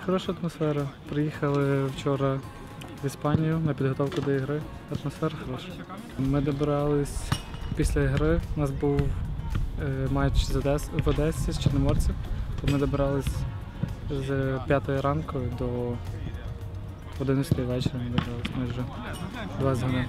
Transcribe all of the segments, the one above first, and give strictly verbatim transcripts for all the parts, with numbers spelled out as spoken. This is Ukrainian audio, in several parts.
Хороша атмосфера. Приїхали вчора в Іспанію на підготовку до ігри. Атмосфера хороша. Ми добирались після ігри. У нас був е, матч з Одес, в Одесі з Чорноморцем. Ми добирались з п'ятої ранку до одинадцятої вечора. Ми добирались майже двадцять годин.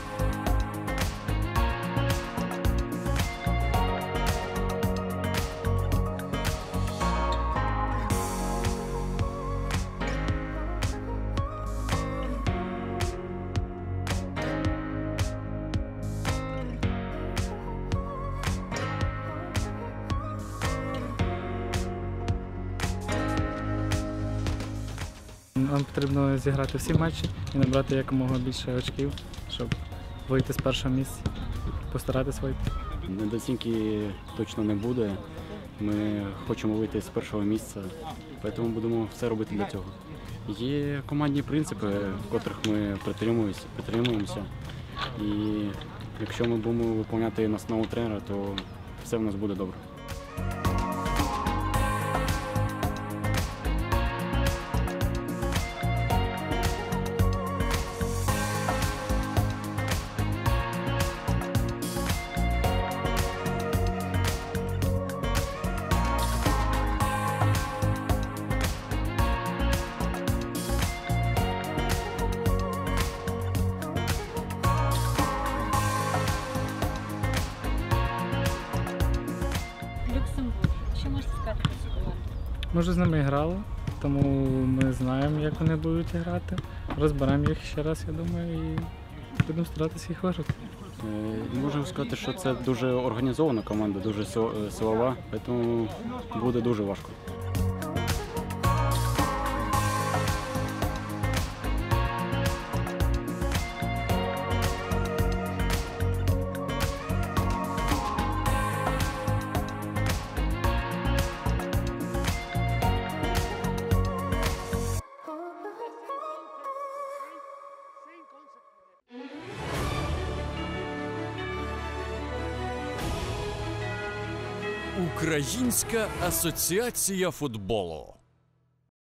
Нам потрібно зіграти всі матчі і набрати якомога більше очків, щоб вийти з першого місця, постаратись вийти. Недооцінки точно не буде. Ми хочемо вийти з першого місця, тому будемо все робити для цього. Є командні принципи, в котрих ми притримуємося. І якщо ми будемо виконувати настанову тренера, то все в нас буде добре. Що можете сказати про цю команду? Ми вже з ними грали, тому ми знаємо, як вони будуть грати. Розберемо їх ще раз, я думаю, і будемо старатися їх виграти. Можу сказати, що це дуже організована команда, дуже силова, тому буде дуже важко. Українська асоціація футболу.